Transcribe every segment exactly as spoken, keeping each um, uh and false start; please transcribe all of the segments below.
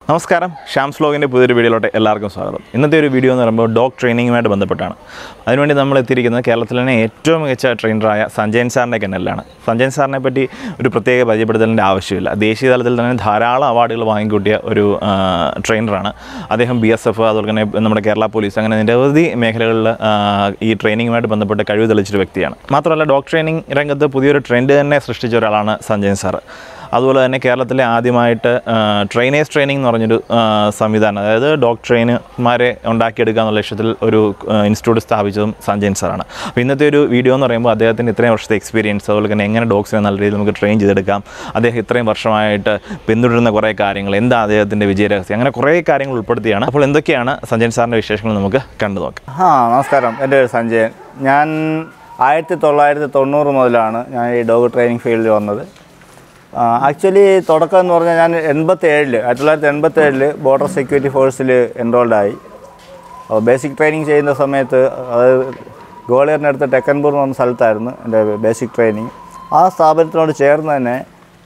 നമസ്കാരം, ഷാംസ് വ്ലോഗിൻ്റെ പുതിയൊരു വീഡിയോയിലോട്ട് എല്ലാവർക്കും സ്വാഗതം. ഇന്നത്തെ ഒരു വീഡിയോ എന്ന് പറയുമ്പോൾ ഡോഗ് ട്രെയിനിങ്ങുമായിട്ട് ബന്ധപ്പെട്ടാണ്. അതിനുവേണ്ടി നമ്മൾ എത്തിയിരിക്കുന്നത് കേരളത്തിലെ തന്നെ ഏറ്റവും മികച്ച ട്രെയിനറായ സഞ്ജയൻ സാറിൻ്റെ കെന്നലിലാണ്. സഞ്ജയൻ സാറിനെ പറ്റി ഒരു പ്രത്യേക പരിചയപ്പെടുത്തലിൻ്റെ ആവശ്യമില്ല. ദേശീയ തലത്തിൽ തന്നെ ധാരാളം അവാർഡുകൾ വാങ്ങിക്കൂട്ടിയ ഒരു ട്രെയിനറാണ് അദ്ദേഹം. ബി എസ് എഫ്, അതുപോലെ തന്നെ നമ്മുടെ കേരള പോലീസ്, അങ്ങനെ നിരവധി മേഖലകളിൽ ഈ ട്രെയിനിങ്ങുമായിട്ട് ബന്ധപ്പെട്ട് കഴിവ് തെളിച്ചൊരു വ്യക്തിയാണ്. മാത്രമല്ല, ഡോഗ് ട്രെയിനിങ് രംഗത്ത് പുതിയൊരു ട്രെൻഡ് തന്നെ സൃഷ്ടിച്ച ഒരാളാണ് സഞ്ജയൻ സാർ. അതുപോലെ തന്നെ കേരളത്തിലെ ആദ്യമായിട്ട് ട്രെയിനേഴ്സ് ട്രെയിനിങ് എന്ന് പറഞ്ഞൊരു സംവിധാനം, അതായത് ഡോഗ് ട്രെയിനർമാരെ ഉണ്ടാക്കിയെടുക്കുക എന്നുള്ള ലക്ഷ്യത്തിൽ ഒരു ഇൻസ്റ്റിറ്റ്യൂട്ട് സ്ഥാപിച്ചതും സഞ്ജയൻ സാറാണ്. അപ്പോൾ ഇന്നത്തെ ഒരു വീഡിയോ എന്ന് പറയുമ്പോൾ അദ്ദേഹത്തിൻ്റെ ഇത്രയും വർഷത്തെ എക്സ്പീരിയൻസ്, അതുപോലെ തന്നെ എങ്ങനെ ഡോഗ്സിനെ നല്ല രീതിയിൽ നമുക്ക് ട്രെയിൻ ചെയ്തെടുക്കാം, അദ്ദേഹം ഇത്രയും വർഷമായിട്ട് പിന്തുടരുന്ന കുറേ കാര്യങ്ങൾ, എന്താ അദ്ദേഹത്തിൻ്റെ വിജയരഹസ്യം, അങ്ങനെ കുറേ കാര്യങ്ങൾ ഉൾപ്പെടുത്തിയാണ്. അപ്പോൾ എന്തൊക്കെയാണ് സഞ്ജയൻ സാറിൻ്റെ വിശേഷങ്ങൾ നമുക്ക് കണ്ടു നോക്കാം. ആ നമസ്കാരം, എൻ്റെ പേര് സഞ്ജയൻ. ഞാൻ ആയിരത്തി തൊള്ളായിരത്തി തൊണ്ണൂറ് മുതലാണ് ഞാൻ ഈ ഡോഗ് ട്രെയിനിങ് ഫീൽഡിൽ വന്നത്. ആക്ച്വലി തുടക്കം എന്ന് പറഞ്ഞാൽ ഞാൻ എൺപത്തി ഏഴിൽ ആയിരത്തി തൊള്ളായിരത്തി എൺപത്തി ഏഴിൽ ബോർഡർ സെക്യൂരിറ്റി ഫോഴ്സിൽ എൻറോൾഡായി. ബേസിക് ട്രെയിനിങ് ചെയ്യുന്ന സമയത്ത് അത് ഗോളിയറിനടുത്ത് ടെക്കൻപൂർ എന്ന് പറഞ്ഞ സ്ഥലത്തായിരുന്നു എൻ്റെ ബേസിക് ട്രെയിനിങ്. ആ സ്ഥാപനത്തിനോട് ചേർന്ന് തന്നെ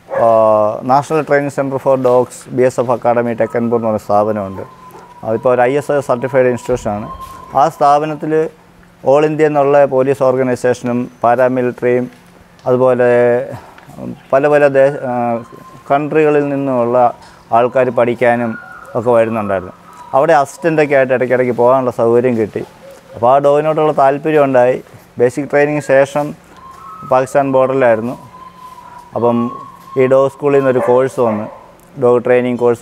national training centre for dogs, B S F academy Tekanpur എന്ന് പറഞ്ഞ സ്ഥാപനമുണ്ട്. അതിപ്പോൾ ഒരു ഐ എസ് ഒ സർട്ടിഫൈഡ് ഇൻസ്റ്റിറ്റ്യൂഷനാണ്. ആ സ്ഥാപനത്തിൽ ഓൾ ഇന്ത്യ എന്നുള്ള പോലീസ് ഓർഗനൈസേഷനും പാരാമിലിറ്ററിയും അതുപോലെ പല പല ദേശ കൺട്രികളിൽ നിന്നുമുള്ള ആൾക്കാർ പഠിക്കാനും ഒക്കെ വരുന്നുണ്ടായിരുന്നു. അവിടെ അസിസ്റ്റൻ്റൊക്കെ ആയിട്ട് ഇടയ്ക്കിടയ്ക്ക് പോകാനുള്ള സൗകര്യം കിട്ടി. അപ്പോൾ ആ ഡോഗിനോടുള്ള താല്പര്യം ഉണ്ടായി. ബേസിക് ട്രെയിനിങ് ശേഷം പാകിസ്ഥാൻ ബോർഡറിലായിരുന്നു. അപ്പം ഈ ഡോഗ് സ്കൂളിൽ നിന്നൊരു കോഴ്സ് വന്ന്, ഡോഗ് ട്രെയിനിങ് കോഴ്സ്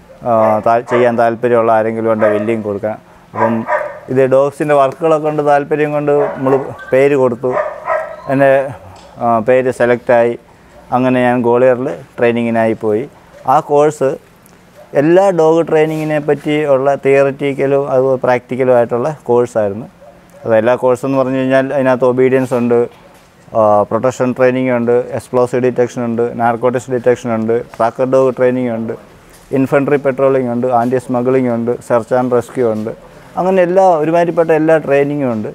ചെയ്യാൻ താല്പര്യമുള്ള ആരെങ്കിലും ഉണ്ടെങ്കിൽ വെല്ലിങ് കൊടുക്കാൻ. അപ്പം ഇത് ഡോഗ്സിൻ്റെ വർക്കുകളൊക്കെ കൊണ്ട് താല്പര്യം കൊണ്ട് നമ്മൾ പേര് കൊടുത്തു. എൻ്റെ പേര് സെലക്റ്റായി. അങ്ങനെ ഞാൻ ഗോളിയറിൽ ട്രെയിനിങ്ങിനായി പോയി. ആ കോഴ്സ് എല്ലാ ഡോഗ് ട്രെയിനിങ്ങിനെ പറ്റി ഉള്ള തിയററ്റിക്കലും അതുപോലെ പ്രാക്ടിക്കലും ആയിട്ടുള്ള കോഴ്സായിരുന്നു. അത് എല്ലാ കോഴ്സെന്ന് പറഞ്ഞു കഴിഞ്ഞാൽ അതിനകത്ത് ഒബീഡിയൻസ് ഉണ്ട്, പ്രൊട്ടക്ഷൻ ട്രെയിനിങ് ഉണ്ട്, എക്സ്പ്ലോസീവ് ഡിറ്റക്ഷൻ ഉണ്ട്, നാർക്കോട്ടിക്സ് ഡിറ്റക്ഷൻ ഉണ്ട്, ട്രാക്കർ ഡോഗ് ട്രെയിനിങ് ഉണ്ട്, ഇൻഫൻട്രി പെട്രോളിംഗ് ഉണ്ട്, ആൻറ്റി സ്മഗ്ലിംഗ് ഉണ്ട്, സെർച്ച് ആൻഡ് റെസ്ക്യൂ ഉണ്ട്. അങ്ങനെ എല്ലാ ഒരുമാതിരിപ്പെട്ട എല്ലാ ട്രെയിനിങ്ങും ഉണ്ട്.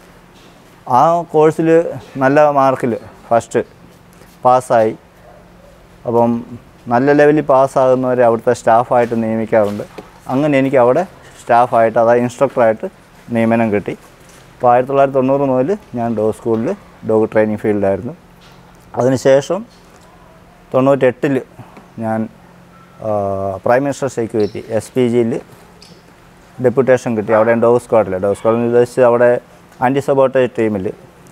ആ കോഴ്സിൽ നല്ല മാർക്കിൽ ഫസ്റ്റ് പാസ്സായി. അപ്പം നല്ല ലെവലിൽ പാസ്സാകുന്നവരെ അവിടുത്തെ സ്റ്റാഫായിട്ട് നിയമിക്കാറുണ്ട്. അങ്ങനെ എനിക്ക് അവിടെ സ്റ്റാഫായിട്ട്, അതായത് ഇൻസ്ട്രക്ടറായിട്ട് നിയമനം കിട്ടി. അപ്പോൾ ആയിരത്തി തൊള്ളായിരത്തി തൊണ്ണൂറ് മുതൽ ഞാൻ ഡോഗ് സ്കൂളിൽ ഡോഗ് ട്രെയിനിങ് ഫീൽഡായിരുന്നു. അതിനുശേഷം തൊണ്ണൂറ്റെട്ടിൽ ഞാൻ prime minister security S P ജിയിൽ ഡെപ്യൂട്ടേഷൻ കിട്ടി. അവിടെ ഡോഗ് സ്ക്വാഡിൽ ഡോഗ് സ്ക്വാഡിൽ ഉദ്ദേശിച്ച് അവിടെ ആൻറ്റി സബോട്ടേജ് ടീമിൽ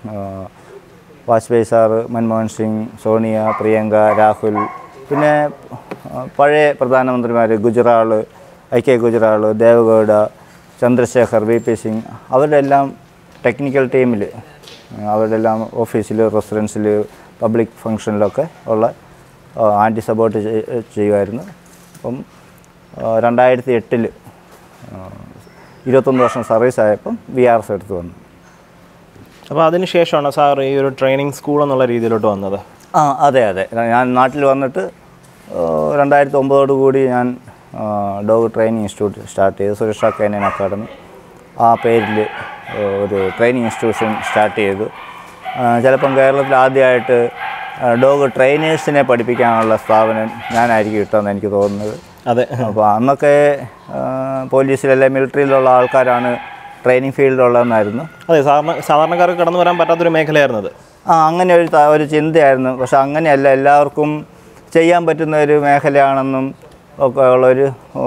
വാജ്പേയി സാറ്, മൻമോഹൻ സിംഗ്, സോണിയ, പ്രിയങ്ക, രാഹുൽ, പിന്നെ പഴയ പ്രധാനമന്ത്രിമാർ Gujral, I K Gujral, Deve Gowda, Chandrashekhar, V P Singh, അവരുടെ എല്ലാം ടെക്നിക്കൽ ടീമിൽ, അവരുടെ എല്ലാം ഓഫീസിൽ, റെസിഡൻസിൽ, പബ്ലിക് ഫങ്ഷനിലൊക്കെ ഉള്ള ആൻറ്റി സബോട്ട് ചെയ്യുമായിരുന്നു. അപ്പം രണ്ടായിരത്തി എട്ടിൽ ഇരുപത്തൊന്ന് വർഷം സർവീസ് ആയപ്പം വി ആർ എസ് എടുത്ത് വന്നു. അപ്പോൾ അതിന് ശേഷമാണ് സാർ ഈ ഒരു ട്രെയിനിങ് സ്കൂൾ എന്നുള്ള രീതിയിലോട്ട് വന്നത്? ആ അതെ അതെ ഞാൻ നാട്ടിൽ വന്നിട്ട് രണ്ടായിരത്തി ഒമ്പതോടു കൂടി ഞാൻ ഡോഗ് ട്രെയിനിങ് ഇൻസ്റ്റിറ്റ്യൂട്ട് സ്റ്റാർട്ട് ചെയ്തു. സുരക്ഷ കേനൻ അക്കാഡമി ആ പേരിൽ ഒരു ട്രെയിനിങ് ഇൻസ്റ്റിറ്റ്യൂഷൻ സ്റ്റാർട്ട് ചെയ്തു. ചിലപ്പം കേരളത്തിൽ ആദ്യമായിട്ട് ഡോഗ് ട്രെയിനേഴ്സിനെ പഠിപ്പിക്കാനുള്ള സ്ഥാപനം ഞാനായിരിക്കും കിട്ടുമെന്ന് എനിക്ക് തോന്നുന്നത്. അതെ. അപ്പോൾ അന്നൊക്കെ പോലീസിലല്ലേ മിലിറ്ററിയിലുള്ള ആൾക്കാരാണ് ട്രെയിനിങ് ഫീൽഡിലുള്ളതെന്നായിരുന്നു. അതെ, സാധാരണ സാധാരണക്കാർക്ക് കടന്നു വരാൻ പറ്റാത്തൊരു മേഖലയായിരുന്നു അത്. ആ അങ്ങനെ ഒരു ഒരു ചിന്തയായിരുന്നു. പക്ഷെ അങ്ങനെയല്ല, എല്ലാവർക്കും ചെയ്യാൻ പറ്റുന്ന ഒരു മേഖലയാണെന്നും ഒക്കെ ഉള്ളൊരു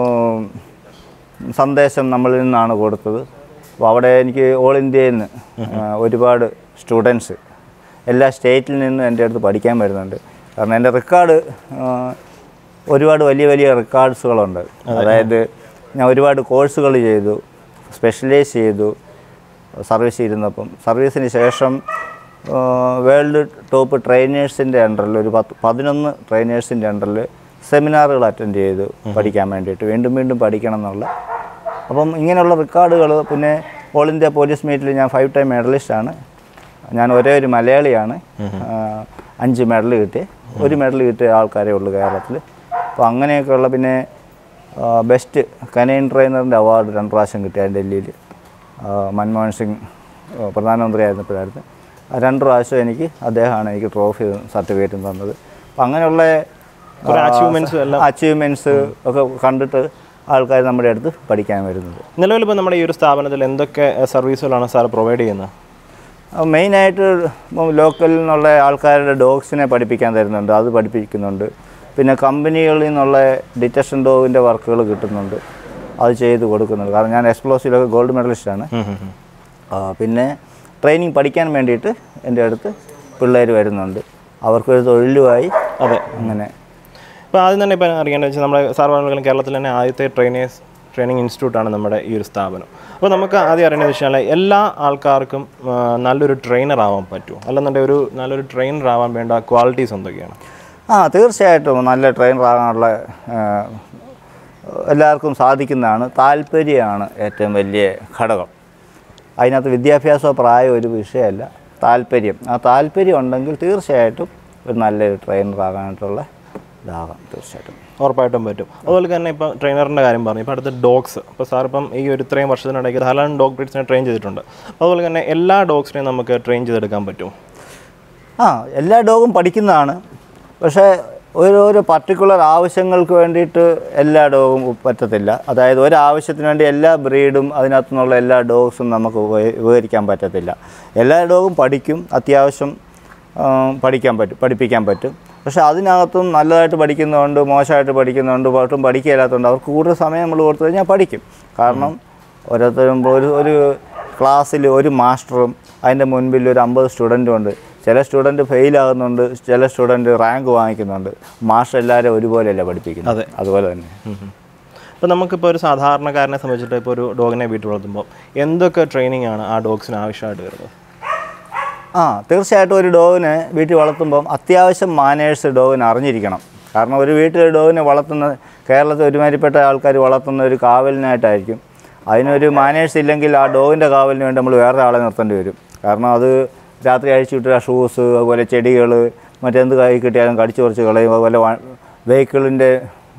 സന്ദേശം നമ്മളിൽ നിന്നാണ് കൊടുത്തത്. അപ്പോൾ അവിടെ എനിക്ക് ഓൾ ഇന്ത്യയിൽ നിന്ന് ഒരുപാട് സ്റ്റുഡൻസ് എല്ലാ സ്റ്റേറ്റിൽ നിന്നും എൻ്റെ അടുത്ത് പഠിക്കാൻ വരുന്നുണ്ട്. കാരണം എൻ്റെ റെക്കോർഡ് ഒരുപാട് വലിയ വലിയ റെക്കോർഡ്സുകളുണ്ട്. അതായത് ഞാൻ ഒരുപാട് കോഴ്സുകൾ ചെയ്തു, സ്പെഷ്യലൈസ് ചെയ്തു സർവീസ് ഇരുന്നപ്പം. സർവീസിന് ശേഷം വേൾഡ് ടോപ്പ് ട്രെയിനേഴ്സിൻ്റെ അണ്ടറിൽ ഒരു പത്ത് പതിനൊന്ന് ട്രെയിനേഴ്സിൻ്റെ അണ്ടറിൽ സെമിനാറുകൾ അറ്റൻഡ് ചെയ്തു പഠിക്കാൻ വേണ്ടിയിട്ട്, വീണ്ടും വീണ്ടും പഠിക്കണം എന്നുള്ള. അപ്പം ഇങ്ങനെയുള്ള റെക്കോർഡുകൾ, പിന്നെ ഓൾ ഇന്ത്യ പോലീസ് മീറ്റിൽ ഞാൻ ഫൈവ് ടൈം മെഡലിസ്റ്റാണ്. ഞാൻ ഒരേ ഒരു മലയാളിയാണ് അഞ്ച് മെഡൽ കിട്ടിയ ഒരു മെഡൽ കിട്ടിയ ആൾക്കാരേ ഉള്ളൂ കേരളത്തിൽ. അപ്പോൾ അങ്ങനെയൊക്കെയുള്ള, പിന്നെ ബെസ്റ്റ് കനൈൻ ട്രെയിനറിൻ്റെ അവാർഡ് രണ്ട് പ്രാവശ്യം കിട്ടിയ ഡൽഹിയിൽ മൻമോഹൻ സിംഗ് പ്രധാനമന്ത്രി ആയിരുന്നപ്പോഴായിരുന്നു. രണ്ട് പ്രാവശ്യം എനിക്ക് അദ്ദേഹമാണ് എനിക്ക് ട്രോഫി സർട്ടിഫിക്കറ്റും തന്നത്. അപ്പം അങ്ങനെയുള്ള അച്ചീവ്മെൻറ്റ്സ് ഒക്കെ കണ്ടിട്ട് ആൾക്കാർ നമ്മുടെ അടുത്ത് പഠിക്കാൻ വരുന്നത്. നിലവിലിപ്പോൾ നമ്മുടെ ഈ ഒരു സ്ഥാപനത്തിൽ എന്തൊക്കെ സർവീസുകളാണ് സാർ പ്രൊവൈഡ് ചെയ്യുന്നത്? മെയിനായിട്ട് ലോക്കലിൽ നിന്നുള്ള ആൾക്കാരുടെ ഡോഗ്സിനെ പഠിപ്പിക്കാൻ തരുന്നുണ്ട്, അത് പഠിപ്പിക്കുന്നുണ്ട്. പിന്നെ കമ്പനികളിൽ നിന്നുള്ള ഡിറ്റക്ഷൻ ഡോഗിൻ്റെ വർക്കുകൾ കിട്ടുന്നുണ്ട്, അത് ചെയ്ത് കൊടുക്കുന്നുണ്ട്. കാരണം ഞാൻ എക്സ്പ്ലോസീവിലൊക്കെ ഗോൾഡ് മെഡലിസ്റ്റാണ്. പിന്നെ ട്രെയിനിങ് പഠിക്കാൻ വേണ്ടിയിട്ട് എൻ്റെ അടുത്ത് പിള്ളേർ വരുന്നുണ്ട്, അവർക്കൊരു തൊഴിലുമായി. അതെ, അങ്ങനെ. ഇപ്പോൾ ആദ്യം തന്നെ ഇപ്പോൾ അറിയേണ്ടത് വെച്ചാൽ നമ്മുടെ സാർ പറഞ്ഞ കേരളത്തിൽ തന്നെ ആദ്യത്തെ ട്രെയിനേഴ്സ് ട്രെയിനിങ് ഇൻസ്റ്റിറ്റ്യൂട്ടാണ് നമ്മുടെ ഈ ഒരു സ്ഥാപനം. അപ്പോൾ നമുക്ക് ആദ്യം അറിയേണ്ടത് വെച്ചാൽ എല്ലാ ആൾക്കാർക്കും നല്ലൊരു ട്രെയിനർ ആവാൻ പറ്റുമോ, അല്ലെന്നുണ്ടെങ്കിൽ ഒരു നല്ലൊരു ട്രെയിനർ ആവാൻ വേണ്ട ക്വാളിറ്റീസ് എന്തൊക്കെയാണ്? ആ തീർച്ചയായിട്ടും നല്ല ട്രെയിനർ ആകാനുള്ള എല്ലാവർക്കും സാധിക്കുന്നതാണ്. താല്പര്യമാണ് ഏറ്റവും വലിയ ഘടകം. അതിനകത്ത് വിദ്യാഭ്യാസമോ പ്രായമോ ഒരു വിഷയമല്ല, താല്പര്യം. ആ താല്പര്യം ഉണ്ടെങ്കിൽ തീർച്ചയായിട്ടും ഒരു നല്ലൊരു ട്രെയിനർ ആകാനായിട്ടുള്ള ഇതാകാം, തീർച്ചയായിട്ടും ഉറപ്പായിട്ടും പറ്റും. അതുപോലെ തന്നെ ഇപ്പോൾ ട്രെയിനറിൻ്റെ കാര്യം പറഞ്ഞു, ഇപ്പോൾ അടുത്ത ഡോഗ്സ്, ഇപ്പോൾ സാർ ഇപ്പം ഈ ഒരു ഇത്രയും വർഷത്തിനിടയ്ക്ക് ധാരാളം ഡോഗ് ബ്രീഡ്സിനെ ട്രെയിൻ ചെയ്തിട്ടുണ്ട്. അതുപോലെ തന്നെ എല്ലാ ഡോഗ്സിനെയും നമുക്ക് ട്രെയിൻ ചെയ്തെടുക്കാൻ പറ്റും? ആ എല്ലാ ഡോഗും പഠിക്കുന്നതാണ്, പക്ഷേ ഓരോരോ പർട്ടിക്കുലർ ആവശ്യങ്ങൾക്ക് വേണ്ടിയിട്ട് എല്ലാ ഡോഗും പറ്റത്തില്ല. അതായത് ഒരാവശ്യത്തിന് വേണ്ടി എല്ലാ ബ്രീഡും അതിനകത്തു നിന്നുള്ള എല്ലാ ഡോഗ്സും നമുക്ക് ഉപകരിക്കാൻ പറ്റത്തില്ല. എല്ലാ ഡോഗും പഠിക്കും, അത്യാവശ്യം പഠിക്കാൻ പറ്റും, പഠിപ്പിക്കാൻ പറ്റും. പക്ഷേ അതിനകത്തും നല്ലതായിട്ട് പഠിക്കുന്നതുകൊണ്ട് മോശമായിട്ട് പഠിക്കുന്നതുകൊണ്ട് ഒട്ടും പഠിക്കില്ലാത്തതുകൊണ്ട് അവർക്ക് കൂടുതൽ സമയം നമ്മൾ കൊടുത്തു കഴിഞ്ഞാൽ പഠിക്കും. കാരണം ഓരോരുത്തരും ഒരു ഒരു ക്ലാസ്സിൽ ഒരു മാസ്റ്ററും അതിൻ്റെ മുൻപിൽ ഒരു അമ്പത് സ്റ്റുഡൻറ്റും ഉണ്ട്. ചില സ്റ്റുഡൻറ്റ് ഫെയിലാകുന്നുണ്ട്, ചില സ്റ്റുഡൻറ്റ് റാങ്ക് വാങ്ങിക്കുന്നുണ്ട്. മാസ്റ്റർ എല്ലാവരും ഒരുപോലെയല്ല പഠിപ്പിക്കുന്നത്. അതെ, അതുപോലെ തന്നെ ഇപ്പോൾ നമുക്കിപ്പോൾ ഒരു സാധാരണക്കാരനെ സംബന്ധിച്ചിട്ട് ഇപ്പോൾ ഒരു ഡോഗിനെ വീട്ടിൽ വളർത്തുമ്പോൾ എന്തൊക്കെ ട്രെയിനിങ് ആണ് ആ ഡോഗ്സിന് ആവശ്യമായിട്ട് വരുന്നത്? ആ തീർച്ചയായിട്ടും ഒരു ഡോഗിനെ വീട്ടിൽ വളർത്തുമ്പം അത്യാവശ്യം മാനേഴ്സ് ഡോഗിന് അറിഞ്ഞിരിക്കണം. കാരണം ഒരു വീട്ടിൽ ഡോഗിനെ വളർത്തുന്ന കേരളത്തിൽ ഒരുമാതിരിപ്പെട്ട ആൾക്കാർ വളർത്തുന്ന ഒരു കാവലിനായിട്ടായിരിക്കും. അതിനൊരു മാനേഴ്സ് ഇല്ലെങ്കിൽ ആ ഡോഗിൻ്റെ കാവലിന് വേണ്ടി നമ്മൾ വേറെ ആളെ നിർത്തേണ്ടി വരും. കാരണം അത് രാത്രി അഴിച്ചു വിട്ട ഷൂസ്, അതുപോലെ ചെടികൾ, മറ്റെന്ത് കൈ കിട്ടിയാലും കടിച്ചു കുറച്ച് കളയും. അതുപോലെ വെഹിക്കിളിൻ്റെ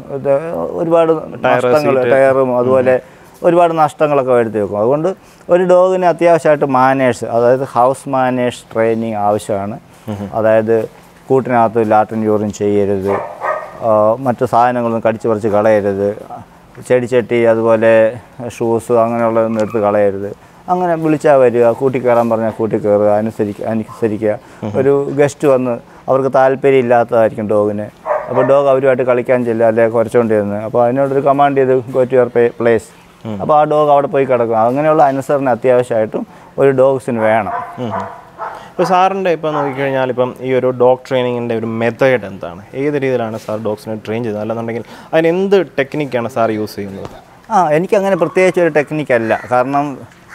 ഒരുപാട് നഷ്ടങ്ങൾ, ടയറും അതുപോലെ ഒരുപാട് നഷ്ടങ്ങളൊക്കെ വരുത്തി വെക്കും. അതുകൊണ്ട് ഒരു ഡോഗിന് അത്യാവശ്യമായിട്ട് മാനേഴ്സ്, അതായത് ഹൗസ് മാനേഴ്സ് ട്രെയിനിങ് ആവശ്യമാണ്. അതായത് കൂട്ടിനകത്ത് ലാട്രിൻ യൂറിൻ ചെയ്യരുത്, മറ്റു സാധനങ്ങളൊന്നും കടിച്ചു പറിച്ച് കളയരുത്, ചെടിച്ചട്ടി അതുപോലെ ഷൂസ് അങ്ങനെയുള്ളതൊന്നും എടുത്ത് കളയരുത്. അങ്ങനെ വിളിച്ചാൽ വരിക, കൂട്ടി കയറാൻ പറഞ്ഞാൽ കൂട്ടി കയറുക, അനുസരിക്കുക അനുസരിക്കുക ഒരു ഗസ്റ്റ് വന്ന് അവർക്ക് താല്പര്യം ഇല്ലാത്തതായിരിക്കും ഡോഗിന്. അപ്പോൾ ഡോഗ് അവരുമായിട്ട് കളിക്കാൻ ചെല്ലുക, അല്ലെങ്കിൽ കുറച്ചുകൊണ്ടിരുന്ന്, അപ്പോൾ അതിനോടൊരു കമാൻഡ് ചെയ്ത് ഗോ ടു യുവർ പ്ലേസ്. അപ്പോൾ ആ ഡോഗ് അവിടെ പോയി കിടക്കും. അങ്ങനെയുള്ള അനുസരണ അത്യാവശ്യമായിട്ടും ഒരു ഡോഗ്സിന് വേണം. ഇപ്പോൾ സാറിൻ്റെ ഇപ്പോൾ നോക്കിക്കഴിഞ്ഞാൽ ഇപ്പം ഈ ഒരു ഡോഗ് ട്രെയിനിങ്ങിൻ്റെ ഒരു മെത്തേഡ് എന്താണ്? ഏത് രീതിയിലാണ് സാർ ഡോഗ്സിനെ ട്രെയിൻ ചെയ്തത്? അല്ലെന്നുണ്ടെങ്കിൽ അതിന് എന്ത് ടെക്നിക്കാണ് സാർ യൂസ് ചെയ്യുന്നത്? ആ എനിക്കങ്ങനെ പ്രത്യേകിച്ച് ഒരു ടെക്നിക്കല്ല. കാരണം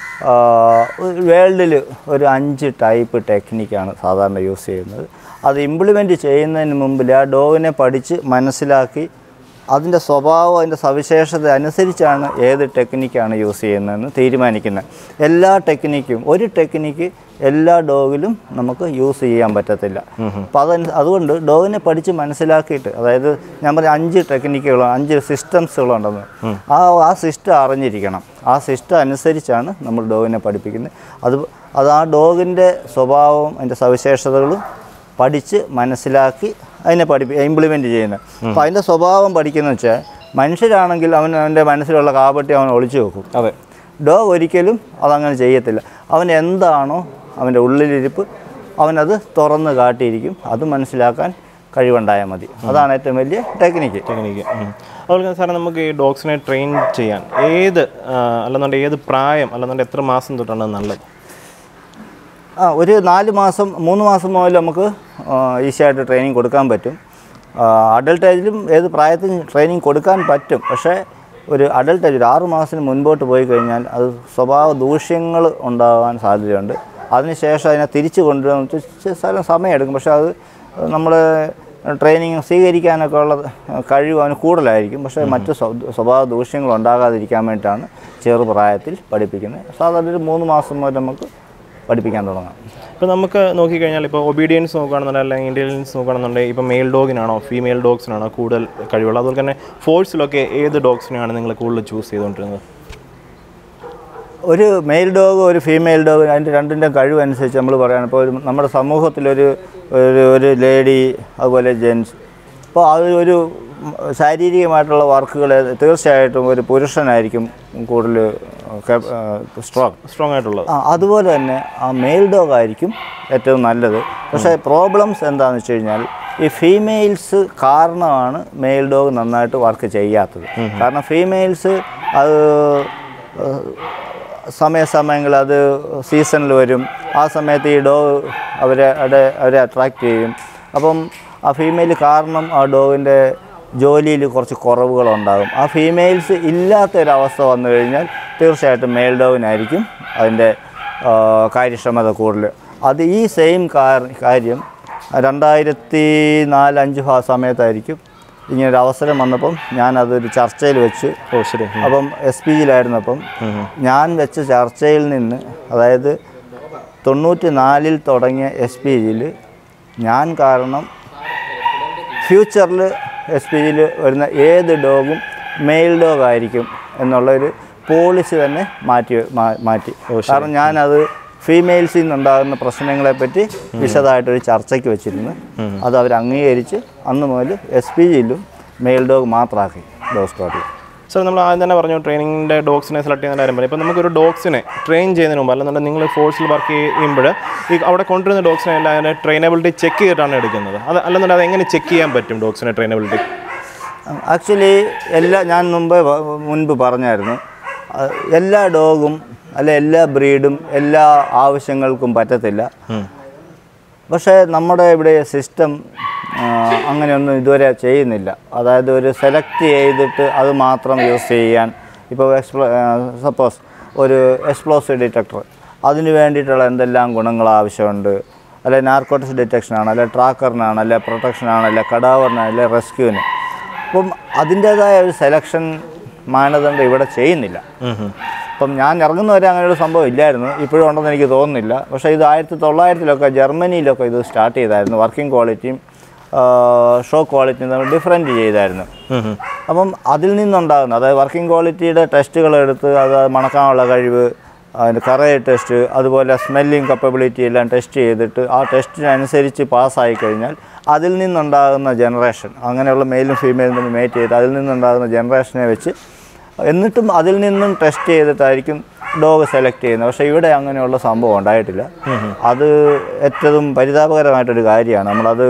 വേൾഡിൽ ഒരു അഞ്ച് ടൈപ്പ് ടെക്നിക്കാണ് സാധാരണ യൂസ് ചെയ്യുന്നത്. അത് ഇംപ്ലിമെൻറ്റ് ചെയ്യുന്നതിന് മുമ്പിൽ ആ ഡോഗിനെ പഠിച്ച് മനസ്സിലാക്കി അതിൻ്റെ സ്വഭാവം, അതിൻ്റെ സവിശേഷത അനുസരിച്ചാണ് ഏത് ടെക്നിക്കാണ് യൂസ് ചെയ്യുന്നതെന്ന് തീരുമാനിക്കുന്നത്. എല്ലാ ടെക്നിക്കും ഒരു ടെക്നിക്ക് എല്ലാ ഡോഗിലും നമുക്ക് യൂസ് ചെയ്യാൻ പറ്റത്തില്ല. അപ്പോൾ അത് അതുകൊണ്ട് ഡോഗിനെ പഠിച്ച് മനസ്സിലാക്കിയിട്ട്, അതായത് ഞാൻ പറഞ്ഞ അഞ്ച് ടെക്നിക്കുകളോ അഞ്ച് സിസ്റ്റംസുകളുണ്ടെന്ന്, ആ ആ സിസ്റ്റം അറിഞ്ഞിരിക്കണം. ആ സിസ്റ്റം അനുസരിച്ചാണ് നമ്മൾ ഡോഗിനെ പഠിപ്പിക്കുന്നത്. അത് അത് ആ ഡോഗിൻ്റെ സ്വഭാവവും അതിൻ്റെ സവിശേഷതകളും പഠിച്ച് മനസ്സിലാക്കി അതിനെ പഠിപ്പി ഇംപ്ലിമെൻറ്റ് ചെയ്യുന്നത്. അപ്പോൾ അതിൻ്റെ സ്വഭാവം പഠിക്കുന്ന വെച്ചാൽ മനുഷ്യരാണെങ്കിൽ അവൻ അവൻ്റെ മനസ്സിലുള്ള കാപട്യം അവൻ ഒളിച്ചു വെക്കും. അതെ, ഡോഗ് ഒരിക്കലും അതങ്ങനെ ചെയ്യത്തില്ല. അവൻ എന്താണോ അവൻ്റെ ഉള്ളിലിരിപ്പ് അവനത് തുറന്ന് കാട്ടിയിരിക്കും. അത് മനസ്സിലാക്കാൻ കഴിവുണ്ടായാൽ മതി. അതാണ് ഏറ്റവും വലിയ ടെക്നിക്ക് ടെക്നിക്ക് അതുപോലെ സാറേ, നമുക്ക് ഈ ഡോഗ്സിനെ ട്രെയിൻ ചെയ്യാൻ ഏത് അല്ലെന്നുണ്ടെങ്കിൽ ഏത് പ്രായം അല്ലെന്നുണ്ടെങ്കിൽ എത്ര മാസം തൊട്ടാണ് നല്ലത്? ആ ഒരു നാല് മാസം മൂന്ന് മാസം മുതൽ നമുക്ക് ഈസിയായിട്ട് ട്രെയിനിങ് കൊടുക്കാൻ പറ്റും. അഡൾട്ട് ഏജിലും ഏത് പ്രായത്തിലും ട്രെയിനിങ് കൊടുക്കാൻ പറ്റും. പക്ഷേ ഒരു അഡൾട്ട് ഏജ് ഒരു ആറ് മാസത്തിന് മുൻപോട്ട് പോയി കഴിഞ്ഞാൽ അത് സ്വഭാവ ദൂഷ്യങ്ങൾ ഉണ്ടാകാൻ സാധ്യതയുണ്ട്. അതിനുശേഷം അതിനെ തിരിച്ചു കൊണ്ടുവന്ന് സ്ഥലം സമയമെടുക്കും. പക്ഷേ അത് നമ്മൾ ട്രെയിനിങ് സ്വീകരിക്കാനൊക്കെ ഉള്ള കഴിവ് അവന് കൂടുതലായിരിക്കും. പക്ഷേ മറ്റ് സ്വഭാവ ദൂഷ്യങ്ങൾ ഉണ്ടാകാതിരിക്കാൻ വേണ്ടിയിട്ടാണ് ചെറുപ്രായത്തിൽ പഠിപ്പിക്കുന്നത്. സാധാരണ ഒരു മൂന്ന് മാസം മുതൽ നമുക്ക് പഠിപ്പിക്കാൻ തുടങ്ങാം. ഇപ്പോൾ നമുക്ക് നോക്കിക്കഴിഞ്ഞാൽ ഇപ്പോൾ ഒബീഡിയൻസ് നോക്കുകയാണെന്നുണ്ടെങ്കിൽ അല്ലെങ്കിൽ ഇൻ്റലിജൻസ് നോക്കുകയാണെന്നുണ്ടെങ്കിൽ ഇപ്പോൾ മെയിൽ ഡോഗിനാണോ ഫീമെയിൽ ഡോഗ്സിനാണോ കൂടുതൽ കഴിവുള്ളത്? അതുപോലെ തന്നെ ഫോഴ്സിലൊക്കെ ഏത് ഡോഗ്സിനെയാണ് നിങ്ങൾ കൂടുതൽ ചൂസ് ചെയ്തുകൊണ്ടിരുന്നത്? ഒരു മെയിൽ ഡോഗ് ഒരു ഫീമെയിൽ ഡോഗ് അതിൻ്റെ രണ്ടിൻ്റെ കഴിവനുസരിച്ച് നമ്മൾ പറയുകയാണ്. ഇപ്പോൾ ഒരു നമ്മുടെ സമൂഹത്തിലൊരു ഒരു ഒരു ലേഡി അതുപോലെ ജെൻസ് അപ്പോൾ അത് ഒരു ശാരീരികമായിട്ടുള്ള വർക്കുകൾ തീർച്ചയായിട്ടും ഒരു പുരുഷനായിരിക്കും കൂടുതൽ സ്ട്രോങ് സ്ട്രോങ് ആയിട്ടുള്ളത്. ആ അതുപോലെ തന്നെ ആ മെയിൽ ഡോഗ് ആയിരിക്കും ഏറ്റവും നല്ലത്. പക്ഷേ പ്രോബ്ലംസ് എന്താണെന്ന് വെച്ച് കഴിഞ്ഞാൽ ഈ ഫീമെയിൽസ് കാരണമാണ് മെയിൽ ഡോഗ് നന്നായിട്ട് വർക്ക് ചെയ്യാത്തത്. കാരണം ഫീമെയിൽസ് അത് സമയസമയങ്ങളിൽ അത് സീസണിൽ വരും. ആ സമയത്ത് ഈ ഡോഗ് അവരെ അവരെ അട്രാക്റ്റ് ചെയ്യും. അപ്പം ആ ഫീമെയിൽ കാരണം ആ ഡോഗിൻ്റെ ജോലിയിൽ കുറച്ച് കുറവുകളുണ്ടാകും. ആ ഫീമെയിൽസ് ഇല്ലാത്തൊരവസ്ഥ വന്നു കഴിഞ്ഞാൽ തീർച്ചയായിട്ടും മെയിൽ ഡോഗിനായിരിക്കും അതിൻ്റെ കാര്യക്ഷമത കൂടുതൽ. അത് ഈ സെയിം കാര്യം രണ്ടായിരത്തി നാലഞ്ച് ആ സമയത്തായിരിക്കും ഇങ്ങനൊരു അവസരം വന്നപ്പം ഞാനതൊരു ചർച്ചയിൽ വെച്ച്. ഓ ശരി. അപ്പം എസ് പി ജിയിലായിരുന്നപ്പം ഞാൻ വെച്ച ചർച്ചയിൽ നിന്ന്, അതായത് തൊണ്ണൂറ്റി നാലിൽ തുടങ്ങിയ എസ് പി ജിയിൽ ഞാൻ കാരണം ഫ്യൂച്ചറിൽ എസ് പി ജിയിൽ വരുന്ന ഏത് ഡോഗും മെയിൽ ഡോഗ് ആയിരിക്കും എന്നുള്ളൊരു പോളിസി തന്നെ മാറ്റി മാറ്റി കാരണം ഞാനത് ഫീമെയിൽസിൽ നിന്നുണ്ടാകുന്ന പ്രശ്നങ്ങളെപ്പറ്റി വിശദമായിട്ടൊരു ചർച്ചയ്ക്ക് വെച്ചിരുന്നു. അത് അവർ അംഗീകരിച്ച് അന്ന് മുതൽ എസ് പി ജിയിലും മെയിൽ ഡോഗ് മാത്രമാക്കി ഡോഗ് സ്ക്വാഡിൽ. സാർ, നമ്മൾ ആദ്യം തന്നെ പറഞ്ഞു ട്രെയിനിങ്ങിൻ്റെ ഡോഗ്സിനെ സെലക്ട് ചെയ്യുന്ന കാര്യം പറഞ്ഞു. ഇപ്പോൾ നമുക്കൊരു ഡോഗ്സിനെ ട്രെയിൻ ചെയ്യുന്നതിന് മുമ്പ് അല്ലെന്നുണ്ടെങ്കിൽ നിങ്ങൾ ഫോഴ്സിൽ വർക്ക് ചെയ്യുമ്പോൾ ഈ അവിടെ കൊണ്ടുവരുന്ന ഡോഗ്സിനെ എല്ലാം അതിൻ്റെ ട്രെയിനബിലിറ്റി ചെക്ക് ചെയ്തിട്ടാണ് എടുക്കുന്നത്. അത് അല്ലെന്നുണ്ടെങ്കിൽ അത് എങ്ങനെ ചെക്ക് ചെയ്യാൻ പറ്റും ഡോഗ്സിനെ ട്രെയിനബിലിറ്റി? ആക്ച്വലി എല്ലാ ഞാൻ മുമ്പ് മുൻപ് പറഞ്ഞായിരുന്നു, എല്ലാ ഡോഗും അല്ലെ എല്ലാ ബ്രീഡും എല്ലാ ആവശ്യങ്ങൾക്കും പറ്റത്തില്ല. പക്ഷേ നമ്മുടെ ഇവിടെ സിസ്റ്റം അങ്ങനെയൊന്നും ഇതുവരെ ചെയ്യുന്നില്ല. അതായത് ഒരു സെലക്ട് ചെയ്തിട്ട് അത് മാത്രം യൂസ് ചെയ്യാൻ. ഇപ്പോൾ എക്സ്പ്ലോ സപ്പോസ് ഒരു എക്സ്പ്ലോസീവ് ഡിറ്റക്ടർ, അതിന് വേണ്ടിയിട്ടുള്ള എന്തെല്ലാം ഗുണങ്ങൾ ആവശ്യമുണ്ട്, അല്ലെ നാർക്കോട്ടിക്സ് ഡിറ്റക്ഷനാണ്, അല്ലെ ട്രാക്കറിനാണ്, അല്ലെ പ്രൊട്ടക്ഷനാണ്, അല്ലെ കടാവറിനാണ്, അല്ലെ റെസ്ക്യൂവിന്. അപ്പം അതിൻ്റേതായ ഒരു സെലക്ഷൻ മാനദണ്ഡം ഇവിടെ ചെയ്യുന്നില്ല. അപ്പം ഞാൻ ഇറങ്ങുന്നവരെ അങ്ങനെയൊരു സംഭവം ഇല്ലായിരുന്നു, ഇപ്പോഴും ഉണ്ടെന്ന് എനിക്ക് തോന്നുന്നില്ല. പക്ഷേ ഇത് ആയിരത്തി തൊള്ളായിരത്തിലൊക്കെ ജർമ്മനിയിലൊക്കെ ഇത് സ്റ്റാർട്ട് ചെയ്തായിരുന്നു. വർക്കിംഗ് ക്വാളിറ്റിയും ഷോ ക്വാളിറ്റിയും തമ്മിൽ ഡിഫറൻറ്റ് ചെയ്തായിരുന്നു. അപ്പം അതിൽ നിന്നുണ്ടാകുന്ന, അതായത് വർക്കിംഗ് ക്വാളിറ്റിയുടെ ടെസ്റ്റുകളെടുത്ത് അത് മണക്കാനുള്ള കഴിവ്, അതിൻ്റെ കറയ ടെസ്റ്റ്, അതുപോലെ സ്മെല്ലിങ് കപ്പബിലിറ്റി എല്ലാം ടെസ്റ്റ് ചെയ്തിട്ട് ആ ടെസ്റ്റിനനുസരിച്ച് പാസ്സായി കഴിഞ്ഞാൽ അതിൽ നിന്നുണ്ടാകുന്ന ജനറേഷൻ, അങ്ങനെയുള്ള മെയിലും ഫീമെയിലും തമ്മിൽ മേറ്റ് ചെയ്ത് അതിൽ നിന്നുണ്ടാകുന്ന ജനറേഷനെ വെച്ച് എന്നിട്ടും അതിൽ നിന്നും ടെസ്റ്റ് ചെയ്തിട്ടായിരിക്കും ഡോഗ് സെലക്ട് ചെയ്യുന്നത്. പക്ഷേ ഇവിടെ അങ്ങനെയുള്ള സംഭവം ഉണ്ടായിട്ടില്ല. അത് ഏറ്റവും പരിതാപകരമായിട്ടൊരു കാര്യമാണ്. നമ്മളത്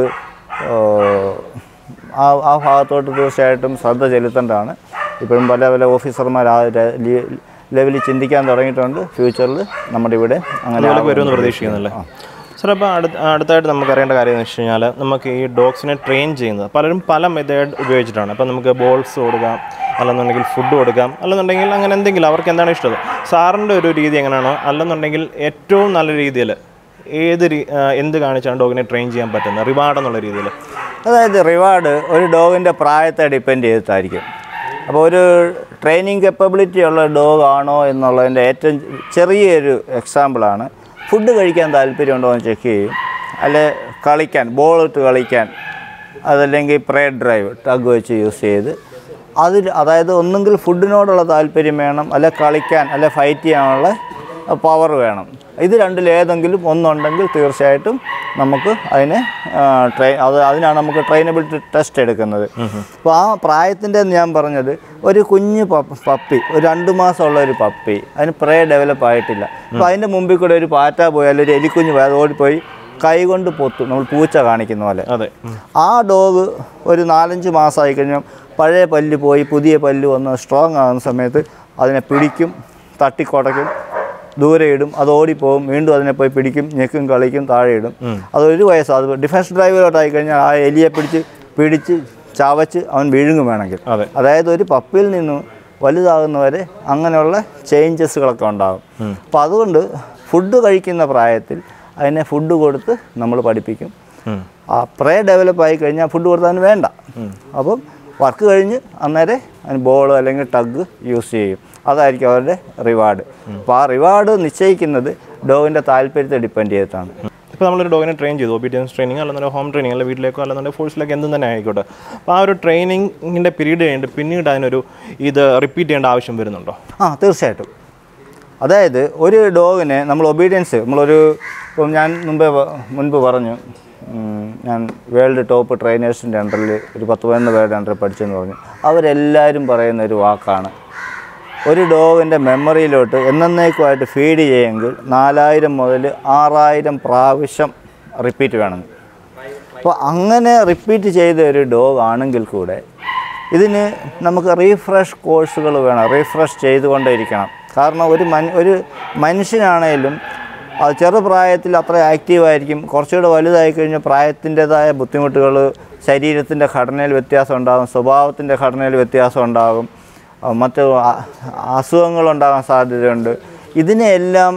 ആ ആ ഭാഗത്തോട്ട് തീർച്ചയായിട്ടും ശ്രദ്ധ ചെലുത്തേണ്ടതാണ്. ഇപ്പോഴും പല പല ഓഫീസർമാർ ആ ലെവലിൽ ചിന്തിക്കാൻ തുടങ്ങിയിട്ടുണ്ട്. ഫ്യൂച്ചറിൽ നമ്മുടെ ഇവിടെ അങ്ങനെ വരുമെന്ന് പ്രതീക്ഷിക്കുന്നില്ലേ? സാർ, അപ്പോൾ അടുത്ത അടുത്തായിട്ട് നമുക്ക് അറിയേണ്ട കാര്യം എന്ന് വെച്ച് കഴിഞ്ഞാൽ നമുക്ക് ഈ ഡോഗ്സിനെ ട്രെയിൻ ചെയ്യുന്നത് പലരും പല മെത്തേഡ് ഉപയോഗിച്ചിട്ടാണ്. അപ്പോൾ നമുക്ക് ബോൾസ് കൊടുക്കാം, അല്ലെന്നുണ്ടെങ്കിൽ ഫുഡ് കൊടുക്കാം, അല്ലെന്നുണ്ടെങ്കിൽ അങ്ങനെ എന്തെങ്കിലും അവർക്ക് എന്താണ് ഇഷ്ടം. സാറിൻ്റെ ഒരു രീതി എങ്ങനെയാണോ, അല്ലെന്നുണ്ടെങ്കിൽ ഏറ്റവും നല്ല രീതിയിൽ ഏത് എന്ത് കാണിച്ചാണ് ഡോഗിനെ ട്രെയിൻ ചെയ്യാൻ പറ്റുന്നത് റിവാർഡ് എന്നുള്ള രീതിയിൽ? അതായത് റിവാർഡ് ഒരു ഡോഗിൻ്റെ പ്രായത്തെ ഡിപ്പെൻഡ് ചെയ്തിട്ടായിരിക്കും. അപ്പോൾ ഒരു ട്രെയിനിങ് കപ്പബിലിറ്റി ഉള്ള ഡോഗ് ആണോ എന്നുള്ളതിൻ്റെ ഏറ്റവും ചെറിയൊരു എക്സാമ്പിളാണ് ഫുഡ് കഴിക്കാൻ താല്പര്യമുണ്ടോ എന്ന് ചെക്ക് ചെയ്യും, അല്ലെ കളിക്കാൻ ബോൾ ഇട്ട് കളിക്കാൻ, അതല്ലെങ്കിൽ പ്രേ ഡ്രൈവ് ടഗ് വെച്ച് യൂസ് ചെയ്ത് അതിൽ, അതായത് ഒന്നെങ്കിൽ ഫുഡിനോടുള്ള താല്പര്യം വേണം, അല്ലെ കളിക്കാൻ അല്ലെ ഫൈറ്റ് ചെയ്യാനുള്ള പവർ വേണം. ഇത് രണ്ടിലേതെങ്കിലും ഒന്നുണ്ടെങ്കിൽ തീർച്ചയായിട്ടും നമുക്ക് അതിനെ ട്രെയിൻ അത് അതിനാണ് നമുക്ക് ട്രെയിനബിലിറ്റി ടെസ്റ്റ് എടുക്കുന്നത്. അപ്പോൾ ആ പ്രായത്തിൻ്റെ ഞാൻ പറഞ്ഞത് ഒരു കുഞ്ഞ് പപ്പി, ഒരു രണ്ട് മാസമുള്ള ഒരു പപ്പി, അതിന് പ്രേ ഡെവലപ്പ് ആയിട്ടില്ല. അപ്പോൾ അതിൻ്റെ മുമ്പിൽ കൂടെ ഒരു പാറ്റ പോയാൽ ഒരു എലിക്കുഞ്ഞ് പോയാൽ ഓടിപ്പോയി കൈ കൊണ്ട് പൊത്തും, നമ്മൾ പൂച്ച കാണിക്കുന്ന പോലെ. അതെ. ആ ഡോഗ് ഒരു നാലഞ്ച് മാസമായി കഴിഞ്ഞാൽ പഴയ പല്ല് പോയി പുതിയ പല്ല് വന്ന് സ്ട്രോങ് ആകുന്ന സമയത്ത് അതിനെ പിടിക്കും, തട്ടിക്കൊടയ്ക്കും, ദൂരെ ഇടും, അത് ഓടിപ്പോവും, വീണ്ടും അതിനെ പോയി പിടിക്കും, ഞെക്കും, കളിക്കും, താഴെ ഇടും. അതൊരു വയസ്സ് അത് ഡിഫൻസ് ഡ്രൈവിലോട്ടായി കഴിഞ്ഞാൽ ആ എലിയെ പിടിച്ച് പിടിച്ച് ചവച്ച് അവൻ വിഴുങ്ങും വേണമെങ്കിൽ. അതായത് ഒരു പപ്പിയിൽ നിന്ന് വലുതാകുന്നവരെ അങ്ങനെയുള്ള ചേഞ്ചസുകളൊക്കെ ഉണ്ടാകും. അപ്പം അതുകൊണ്ട് ഫുഡ് കഴിക്കുന്ന പ്രായത്തിൽ അതിനെ ഫുഡ് കൊടുത്ത് നമ്മൾ പഠിപ്പിക്കും. ആ പ്രേ ഡെവലപ്പ് ആയി കഴിഞ്ഞാൽ ഫുഡ് കൊടുത്താൽ വേണ്ട. അപ്പം വർക്ക് കഴിഞ്ഞ് അന്നേരം അതിന് ബോൾ അല്ലെങ്കിൽ ടഗ് യൂസ് ചെയ്യും. അതായിരിക്കും അവരുടെ റിവാർഡ്. അപ്പോൾ ആ റിവാർഡ് നിശ്ചയിക്കുന്നത് ഡോഗിൻ്റെ താല്പര്യത്തെ ഡിപ്പെൻഡ് ചെയ്തിട്ടാണ്. ഇപ്പോൾ നമ്മളൊരു ഡോഗിനെ ട്രെയിൻ ചെയ്തു, ഒബീഡിയൻസ് ട്രെയിനിങ് അല്ലെന്നുണ്ടെങ്കിൽ ഹോം ട്രെയിനിങ്, അല്ലെങ്കിൽ വീട്ടിലേക്കോ അല്ലെന്നുണ്ടെങ്കിൽ ഫോഴ്സിലേക്കോ എന്തും തന്നെ ആയിക്കോട്ടെ. അപ്പോൾ ആ ഒരു ട്രെയിനിങ്ങിൻ്റെ പീരീഡ് കഴിഞ്ഞിട്ട് പിന്നീട് അതിനൊരു ഇത് റിപ്പീറ്റ് ചെയ്യേണ്ട ആവശ്യം വരുന്നുണ്ടോ? ആ, തീർച്ചയായിട്ടും. അതായത് ഒരു ഡോഗിനെ നമ്മൾ ഒബീഡിയൻസ് നമ്മളൊരു, ഇപ്പം ഞാൻ മുമ്പേ മുൻപ് പറഞ്ഞു ഞാൻ വേൾഡ് ടോപ്പ് ട്രെയിനേഴ്സിൻ്റെ അണ്ടറിൽ ഒരു പത്ത് പതിനൊന്ന് പേരുടെ അണ്ടറിൽ പഠിച്ചെന്ന് പറഞ്ഞു. അവരെല്ലാവരും പറയുന്ന ഒരു വാക്കാണ്, ഒരു ഡോഗിൻ്റെ മെമ്മറിയിലോട്ട് എന്നേക്കുമായിട്ട് ഫീഡ് ചെയ്യുമെങ്കിൽ നാലായിരം മുതൽ ആറായിരം പ്രാവശ്യം റിപ്പീറ്റ് വേണം. അപ്പോൾ അങ്ങനെ റിപ്പീറ്റ് ചെയ്ത ഒരു ഡോഗ് ആണെങ്കിൽ കൂടെ ഇതിന് നമുക്ക് റീഫ്രഷ് കോഴ്സുകൾ വേണം, റീഫ്രഷ് ചെയ്തുകൊണ്ടേയിരിക്കണം. കാരണം ഒരു മൻ ഒരു മനുഷ്യനാണേലും അത് ചെറുപ്രായത്തിൽ അത്ര ആക്റ്റീവായിരിക്കും. കുറച്ചുകൂടെ വലുതായി കഴിഞ്ഞാൽ പ്രായത്തിൻ്റേതായ ബുദ്ധിമുട്ടുകൾ, ശരീരത്തിൻ്റെ ഘടനയിൽ വ്യത്യാസം ഉണ്ടാകും, സ്വഭാവത്തിൻ്റെ ഘടനയിൽ വ്യത്യാസം ഉണ്ടാകും, മറ്റ് അസുഖങ്ങളുണ്ടാകാൻ സാധ്യതയുണ്ട്. ഇതിനെല്ലാം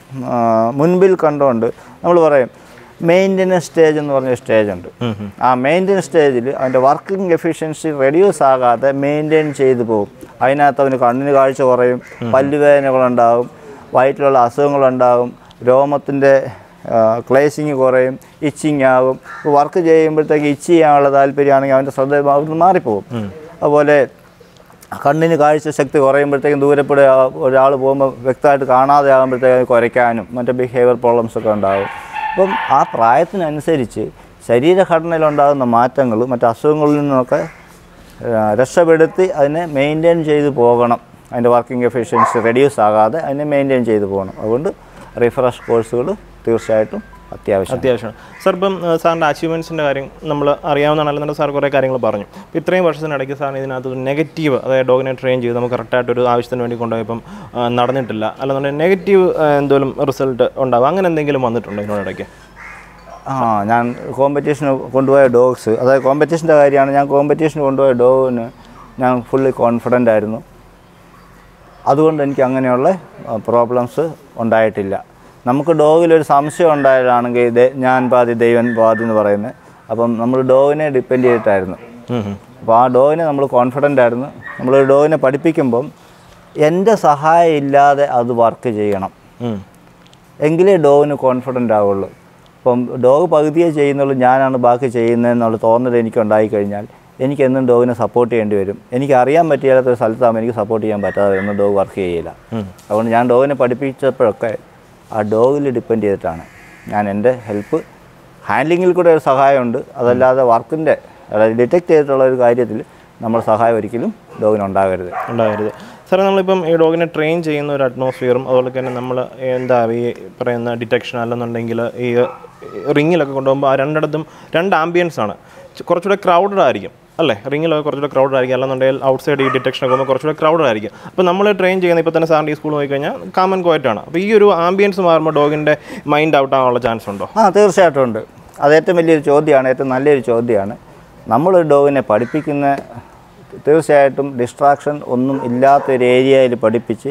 മുൻപിൽ കണ്ടുകൊണ്ട് നമ്മൾ പറയും മെയിൻ്റനൻസ് സ്റ്റേജ് എന്ന് പറഞ്ഞ സ്റ്റേജ് ഉണ്ട്. ആ മെയിൻ്റനൻസ് സ്റ്റേജിൽ അവൻ്റെ വർക്കിംഗ് എഫിഷ്യൻസി റെഡ്യൂസ് ആകാതെ മെയിൻറ്റെയിൻ ചെയ്തു പോകും. അതിനകത്ത് അവന് കണ്ണിന് കാഴ്ച കുറയും, പല്ലുവേദനകളുണ്ടാകും, വയറ്റിലുള്ള അസുഖങ്ങളുണ്ടാകും, രോമത്തിൻ്റെ ക്ലേസിങ് കുറയും, ഇച്ചിങ് ആകും. വർക്ക് ചെയ്യുമ്പോഴത്തേക്ക് ഇച്ച് ചെയ്യാനുള്ള താല്പര്യമാണെങ്കിൽ അവൻ്റെ ശ്രദ്ധ അവിടുന്ന് മാറിപ്പോകും. അതുപോലെ കണ്ണിന് കാഴ്ച ശക്തി കുറയുമ്പോഴത്തേക്കും ദൂരപ്പെടെ ഒരാൾ പോകുമ്പോൾ വ്യക്തമായിട്ട് കാണാതെ ആകുമ്പോഴത്തേക്കും കുരയ്ക്കാനും മറ്റു ബിഹേവിയർ പ്രോബ്ലംസൊക്കെ ഉണ്ടാകും. അപ്പം ആ പ്രായത്തിനനുസരിച്ച് ശരീരഘടനയിലുണ്ടാകുന്ന മാറ്റങ്ങൾ മറ്റ് അസുഖങ്ങളിൽ നിന്നൊക്കെ രക്ഷപ്പെടുത്തി അതിനെ മെയിൻറ്റെയിൻ ചെയ്ത് പോകണം. അതിൻ്റെ വർക്കിംഗ് എഫിഷ്യൻസി റെഡ്യൂസ് ആകാതെ അതിനെ മെയിൻറ്റെയിൻ ചെയ്ത് പോകണം. അതുകൊണ്ട് റിഫ്രഷ് കോഴ്സുകൾ തീർച്ചയായിട്ടും അത്യാവശ്യം അത്യാവശ്യമാണ് സാർ. ഇപ്പം സാറിൻ്റെ അച്ചീവ്മെൻറ്റ്സിൻ്റെ കാര്യം നമ്മൾ അറിയാവുന്നതാണ്, അല്ലെന്നുണ്ടെങ്കിൽ സാർ കുറേ കാര്യങ്ങൾ പറഞ്ഞു. ഇപ്പോൾ ഇത്രയും വർഷത്തിനിടയ്ക്ക് സാറിന് ഇതിനകത്ത് നെഗറ്റീവ്, അതായത് ഡോഗിനെ ട്രെയിൻ ചെയ്ത് നമുക്ക് കറക്റ്റായിട്ടൊരു ആവശ്യത്തിന് വേണ്ടി കൊണ്ടുപോയപ്പം നടന്നിട്ടില്ല, അല്ലെന്നുണ്ടെങ്കിൽ നെഗറ്റീവ് എന്തെങ്കിലും റിസൾട്ട് ഉണ്ടാകും, അങ്ങനെ എന്തെങ്കിലും വന്നിട്ടുണ്ടോ ഇതിനോടിടയ്ക്ക്? ആ ഞാൻ കോമ്പറ്റീഷന് കൊണ്ടുപോയ ഡോഗ്സ്, അതായത് കോമ്പറ്റീഷൻ്റെ കാര്യമാണ്. ഞാൻ കോമ്പറ്റീഷന് കൊണ്ടുപോയ ഡോഗിന് ഞാൻ ഫുള്ളി കോൺഫിഡൻ്റ് ആയിരുന്നു. അതുകൊണ്ട് എനിക്ക് അങ്ങനെയുള്ള പ്രോബ്ലംസ് ഉണ്ടായിട്ടില്ല. നമുക്ക് ഡോഗിലൊരു സംശയം ഉണ്ടായതാണെങ്കിൽ ഞാൻ പാതി ദൈവൻ പാതി എന്ന് പറയുന്നത്. അപ്പം നമ്മൾ ഡോഗിനെ ഡിപ്പെൻഡ് ചെയ്തിട്ടായിരുന്നു. അപ്പോൾ ആ ഡോഗിനെ നമ്മൾ കോൺഫിഡൻ്റ് ആയിരുന്നു. നമ്മൾ ഡോഗിനെ പഠിപ്പിക്കുമ്പം എൻ്റെ സഹായം ഇല്ലാതെ അത് വർക്ക് ചെയ്യണം, എങ്കിലേ ഡോഗിന് കോൺഫിഡൻ്റ് ആവുള്ളൂ. അപ്പം ഡോഗ് പകുതിയെ ചെയ്യുന്നുള്ളൂ, ഞാനാണ് ബാക്കി ചെയ്യുന്നതെന്നുള്ള തോന്നൽ എനിക്ക് ഉണ്ടായിക്കഴിഞ്ഞാൽ എനിക്ക് എന്നും ഡോഗിനെ സപ്പോർട്ട് ചെയ്യേണ്ടി വരും. എനിക്ക് അറിയാൻ പറ്റിയാത്തൊരു സ്ഥലത്താകുമ്പോൾ എനിക്ക് സപ്പോർട്ട് ചെയ്യാൻ പറ്റാതെ എന്നും ഡോഗ് വർക്ക് ചെയ്യില്ല. അതുകൊണ്ട് ഞാൻ ഡോഗിനെ പഠിപ്പിച്ചപ്പോഴൊക്കെ ആ ഡോഗിൽ ഡിപ്പെൻഡ് ചെയ്തിട്ടാണ്. ഞാൻ എൻ്റെ ഹെൽപ്പ് ഹാൻഡ്ലിങ്ങിൽ കൂടെ ഒരു സഹായമുണ്ട്, അതല്ലാതെ വർക്കിൻ്റെ അതായത് ഡിറ്റക്റ്റ് ചെയ്തിട്ടുള്ള ഒരു കാര്യത്തിൽ നമ്മുടെ സഹായം ഒരിക്കലും ഡോഗിന് ഉണ്ടാകരുത് ഉണ്ടാകരുത് സാറേ, നമ്മളിപ്പം ഈ ഡോഗിനെ ട്രെയിൻ ചെയ്യുന്ന ഒരു അറ്റ്മോസ്ഫിയറും അതുപോലെ തന്നെ നമ്മൾ എന്താ ഈ പറയുന്ന ഡിറ്റക്ഷൻ അല്ലെന്നുണ്ടെങ്കിൽ ഈ റിങ്ങിലൊക്കെ കൊണ്ടുപോകുമ്പോൾ ആ രണ്ടിടത്തും രണ്ട് ആംബിയൻസ് ആണ്. കുറച്ചുകൂടെ ക്രൗഡഡ് ആയിരിക്കും അല്ലേ? റിങ്ങിലൊക്കെ കുറച്ചുകൂടെ ക്രൗഡ് ആയിരിക്കും, അല്ലെന്നുണ്ടെങ്കിൽ ഔട്ട് സൈഡ് ഈ ഡിറ്റക്ഷനൊക്കെ പോകുമ്പോൾ കുറച്ചുകൂടെ ക്രൗഡ് ആയിരിക്കും. അപ്പോൾ നമ്മൾ ട്രെയിൻ ചെയ്യുന്ന ഇപ്പോൾ തന്നെ സാറിൻ്റെ ഈ സ്കൂളിൽ പോയി കഴിഞ്ഞാൽ കാമൻ ക്വയറ്റാണ്. അപ്പോൾ ഈ ഒരു ആംബിയൻസ് മാറുമ്പോൾ ഡോഗിൻ്റെ മൈൻഡ് ഔട്ട് ആവാനുള്ള ചാൻസ് ഉണ്ടോ? ആ തീർച്ചയായിട്ടും ഉണ്ട്. അത് ഏറ്റവും വലിയൊരു ചോദ്യമാണ്, ഏറ്റവും നല്ലൊരു ചോദ്യമാണ്. നമ്മളൊരു ഡോഗിനെ പഠിപ്പിക്കുന്ന തീർച്ചയായിട്ടും ഡിസ്ട്രാക്ഷൻ ഒന്നും ഇല്ലാത്തൊരു ഏരിയയിൽ പഠിപ്പിച്ച്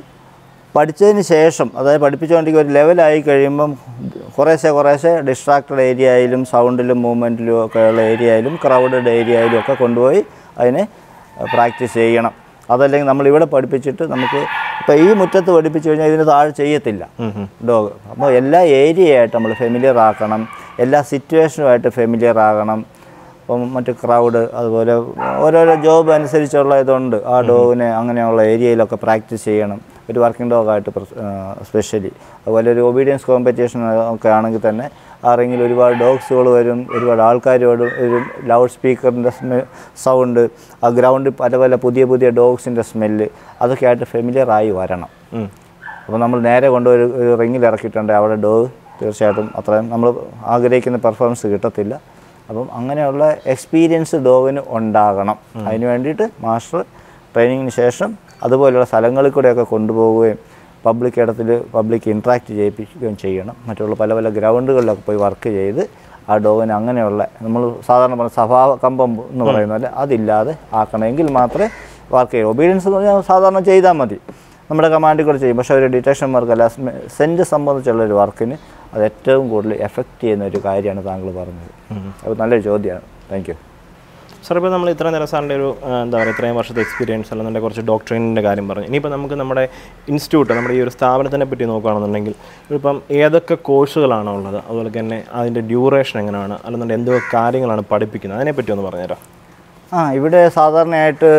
പഠിച്ചതിന് ശേഷം, അതായത് പഠിപ്പിച്ചുകൊണ്ടെങ്കിൽ ഒരു ലെവലായി കഴിയുമ്പം കുറേശ്ശെ കുറേശ്ശെ ഡിസ്ട്രാക്റ്റഡ് ഏരിയയിലും സൗണ്ടിലും മൂവ്മെൻറ്റിലും ഒക്കെയുള്ള ഏരിയയിലും ക്രൗഡഡ് ഏരിയയിലും ഒക്കെ കൊണ്ടുപോയി അതിനെ പ്രാക്ടീസ് ചെയ്യണം. അതല്ലെങ്കിൽ നമ്മളിവിടെ പഠിപ്പിച്ചിട്ട് നമുക്ക് ഇപ്പോൾ ഈ മുറ്റത്ത് പഠിപ്പിച്ചു കഴിഞ്ഞാൽ ഇതിന് താഴെ ചെയ്യത്തില്ല ഡോഗ്. അപ്പോൾ എല്ലാ ഏരിയയായിട്ട് നമ്മൾ ഫെമിലിയർ ആക്കണം, എല്ലാ സിറ്റുവേഷനുമായിട്ട് ഫെമിലിയർ ആകണം. അപ്പം മറ്റ് ക്രൗഡ് അതുപോലെ ഓരോരോ ജോബ് അനുസരിച്ചുള്ള ഇതുണ്ട്. ആ ഡോഗിനെ അങ്ങനെയുള്ള ഏരിയയിലൊക്കെ പ്രാക്ടീസ് ചെയ്യണം, ഒരു വർക്കിംഗ് ഡോഗായിട്ട് സ്പെഷ്യലി. അതുപോലെ ഒരു ഒബീഡിയൻസ് കോമ്പറ്റീഷൻ ഒക്കെ ആണെങ്കിൽ തന്നെ ആ റിങ്ങിൽ ഒരുപാട് ഡോഗ്സുകൾ വരും, ഒരുപാട് ആൾക്കാർ വരും, ഒരു ലൗഡ് സ്പീക്കറിൻ്റെ സ്മെ സൗണ്ട്, ആ ഗ്രൗണ്ടിൽ പല പല പുതിയ പുതിയ ഡോഗ്സിൻ്റെ സ്മെല്ല്, അതൊക്കെ ആയിട്ട് ഫെമിലിയർ ആയി വരണം. അപ്പോൾ നമ്മൾ നേരെ കൊണ്ടുപോയി ഒരു റിങ്ങിൽ ഇറക്കിയിട്ടുണ്ട്, അവിടെ ഡോഗ് തീർച്ചയായിട്ടും അത്രയും നമ്മൾ ആഗ്രഹിക്കുന്ന പെർഫോമൻസ് കിട്ടത്തില്ല. അപ്പം അങ്ങനെയുള്ള എക്സ്പീരിയൻസ് ഡോഗിന് ഉണ്ടാകണം. അതിന് വേണ്ടിയിട്ട് മാസ്റ്റർ ട്രെയിനിങ്ങിന് ശേഷം അതുപോലെയുള്ള സ്ഥലങ്ങളിൽ കൂടെയൊക്കെ കൊണ്ടുപോവുകയും പബ്ലിക് ഇടത്തിൽ പബ്ലിക് ഇൻട്രാക്ട് ചെയ്യിപ്പിക്കുകയും ചെയ്യണം. മറ്റുള്ള പല പല ഗ്രൗണ്ടുകളിലൊക്കെ പോയി വർക്ക് ചെയ്ത് ആ ഡോഗിന് അങ്ങനെയുള്ള നമ്മൾ സാധാരണ പറഞ്ഞ സ്വഭാവ കമ്പം എന്ന് പറയുന്ന പോലെ അതില്ലാതെ ആക്കണമെങ്കിൽ മാത്രമേ വർക്ക് ചെയ്യൂ. ഒബീഡിയൻസ് എന്ന് പറഞ്ഞാൽ സാധാരണ ചെയ്താൽ മതി, നമ്മുടെ കമാൻഡിൽ കൂടെ ചെയ്യും. പക്ഷേ ഒരു ഡിറ്റക്ഷൻ വർക്ക് അല്ല, സെൻറ്റ് സംബന്ധിച്ചുള്ളൊരു വർക്കിന് അത് ഏറ്റവും കൂടുതൽ എഫക്റ്റ് ചെയ്യുന്ന ഒരു കാര്യമാണ് താങ്കൾ പറഞ്ഞത്. അത് നല്ലൊരു ചോദ്യമാണ്. Thank you sir. ഇപ്പോൾ നമ്മൾ ഇത്രയും നേരം സാറിൻ്റെ ഒരു എന്താ പറയുക ഇത്രയും വർഷത്തെ എക്സ്പീരിയൻസ് അല്ലെന്നുണ്ടെങ്കിൽ കുറച്ച് ഡോഗ് ട്രെയിനിങ്ങിൻ്റെ കാര്യം പറഞ്ഞു. ഇനിയിപ്പോൾ നമുക്ക് നമ്മുടെ ഇൻസ്റ്റിറ്റ്യൂട്ട്, നമ്മുടെ ഈ ഒരു സ്ഥാപനത്തിനെ പറ്റി നോക്കുകയാണെന്നുണ്ടെങ്കിൽ ഇപ്പം ഏതൊക്കെ കോഴ്സുകളാണോ ഉള്ളത്, അതുപോലെ തന്നെ അതിൻ്റെ ഡ്യൂറേഷൻ എങ്ങനെയാണ്, അല്ലെന്നുണ്ടെങ്കിൽ എന്തൊക്കെ കാര്യങ്ങളാണ് പഠിപ്പിക്കുന്നത്, അതിനെപ്പറ്റി ഒന്ന് പറഞ്ഞുതരാം. ആ ഇവിടെ സാധാരണയായിട്ട്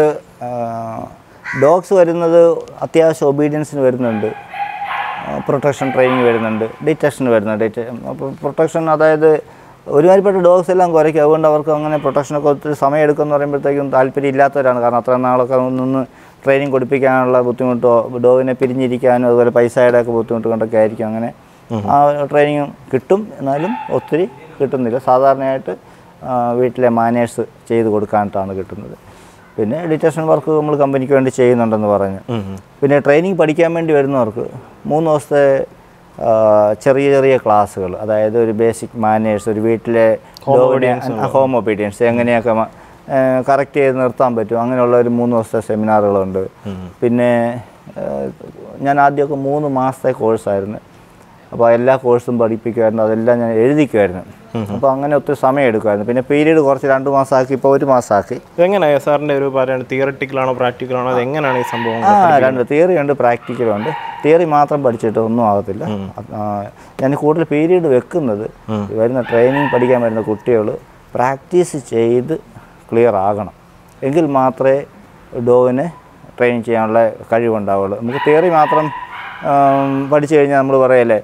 ഡോഗ്സ് വരുന്നത് അത്യാവശ്യം ഒബീഡിയൻസിന് വരുന്നുണ്ട്, പ്രൊട്ടക്ഷൻ ട്രെയിനിങ് വരുന്നുണ്ട്, ഡിറ്റക്ഷന് വരുന്നുണ്ട്. അപ്പോൾ പ്രൊട്ടക്ഷൻ അതായത് ഒരുമാതിരിപ്പെട്ട ഡോഗ്സ് എല്ലാം കുറയ്ക്കും. അതുകൊണ്ട് അവർക്ക് അങ്ങനെ പ്രൊട്ടക്ഷനൊക്കെ ഒത്തിരി സമയം എടുക്കുമെന്ന് പറയുമ്പോഴത്തേക്കും താല്പര്യം ഇല്ലാത്തവരാണ്. കാരണം അത്ര നാളൊക്കെ നിന്ന് ട്രെയിനിങ് കൊടുപ്പിക്കാനുള്ള ബുദ്ധിമുട്ടോ ഡോഗിനെ പിരിഞ്ഞിരിക്കാനും അതുപോലെ പൈസയുടെ ഒക്കെ ബുദ്ധിമുട്ട് കൊണ്ടൊക്കെ ആയിരിക്കും അങ്ങനെ ആ ട്രെയിനിങ് കിട്ടും. എന്നാലും ഒത്തിരി കിട്ടുന്നില്ല. സാധാരണയായിട്ട് വീട്ടിലെ മാനേഴ്സ് ചെയ്ത് കൊടുക്കാനായിട്ടാണ് കിട്ടുന്നത്. പിന്നെ ഡിറ്റക്ഷൻ വർക്ക് നമ്മൾ കമ്പനിക്ക് വേണ്ടി ചെയ്യുന്നുണ്ടെന്ന് പറഞ്ഞു. പിന്നെ ട്രെയിനിങ് പഠിക്കാൻ വേണ്ടി വരുന്നവർക്ക് മൂന്ന് ദിവസത്തെ ചെറിയ ചെറിയ ക്ലാസ്സുകൾ, അതായത് ഒരു ബേസിക് മാനേഴ്സ്, ഒരു വീട്ടിലെ ഹോം ഒബീഡിയൻസ് എങ്ങനെയൊക്കെ കറക്റ്റ് ചെയ്ത് നിർത്താൻ പറ്റും, അങ്ങനെയുള്ള ഒരു മൂന്ന് ദിവസത്തെ സെമിനാറുകളുണ്ട്. പിന്നെ ഞാൻ ആദ്യമൊക്കെ മൂന്ന് മാസത്തെ കോഴ്സായിരുന്നു. അപ്പോൾ എല്ലാ കോഴ്സും പഠിപ്പിക്കുമായിരുന്നു, അതെല്ലാം ഞാൻ എഴുതിക്കുമായിരുന്നു. അപ്പോൾ അങ്ങനെ ഒത്തിരി സമയം എടുക്കുമായിരുന്നു. പിന്നെ പീരീഡ് കുറച്ച് രണ്ട് മാസമാക്കി, ഇപ്പോൾ ഒരു മാസമാക്കി. എങ്ങനെയാണ് സാറിൻ്റെ ഒരു പറയുന്നത്, തിയററ്റിക്കലാണോ പ്രാക്ടിക്കലാണോ, അത് എങ്ങനെയാണ് ഈ സംഭവം? ആ രണ്ട് തിയറി ഉണ്ട്, പ്രാക്ടിക്കലും ഉണ്ട്. തിയറി മാത്രം പഠിച്ചിട്ട് ഒന്നും ആകത്തില്ല. ഞാൻ കൂടുതൽ പീരീഡ് വെക്കുന്നത് വരുന്ന ട്രെയിനിങ് പഠിക്കാൻ വരുന്ന കുട്ടികൾ പ്രാക്ടീസ് ചെയ്ത് ക്ലിയർ ആകണം. എങ്കിൽ മാത്രമേ ഡോഗിനെ ട്രെയിൻ ചെയ്യാനുള്ള കഴിവുണ്ടാവുള്ളൂ. നമുക്ക് തിയറി മാത്രം പഠിച്ചു കഴിഞ്ഞാൽ നമ്മൾ പറയല്ലേ